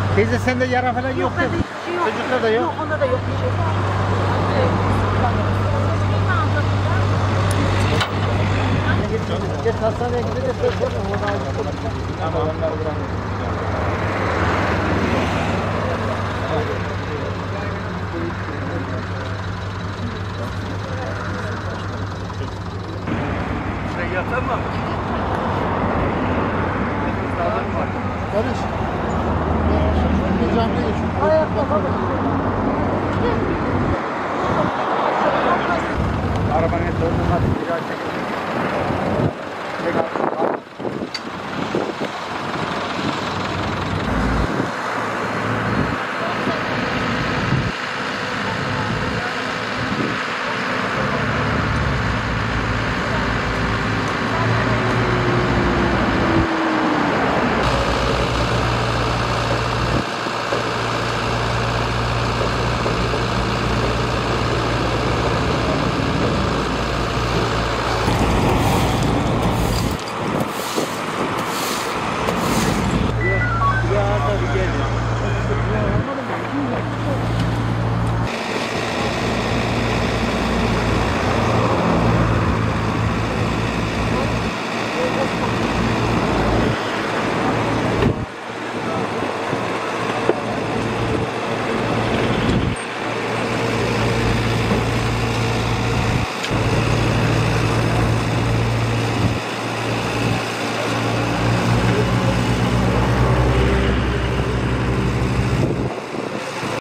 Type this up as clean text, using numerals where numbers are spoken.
Teyze sende yara falan yok Bende değil mi? hiçbir şey yok. Çocukta da yok. Yok, onda da yok bir şey. Geç hastaneye gideceğiz. Tamam. Sen yatan mı? Barış. Ben camiye geçiyorum. Arabanın etrafına hadi bir daha çekelim.